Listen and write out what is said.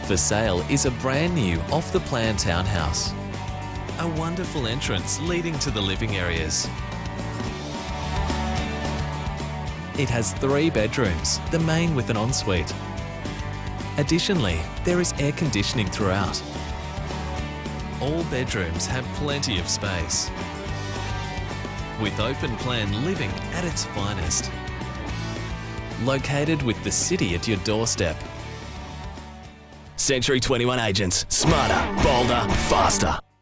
For sale is a brand new off-the-plan townhouse. A wonderful entrance leading to the living areas. It has 3 bedrooms, the main with an ensuite. Additionally, there is air conditioning throughout. All bedrooms have plenty of space, with open plan living at its finest. Located with the city at your doorstep. Century 21 Agents. Smarter, bolder, faster.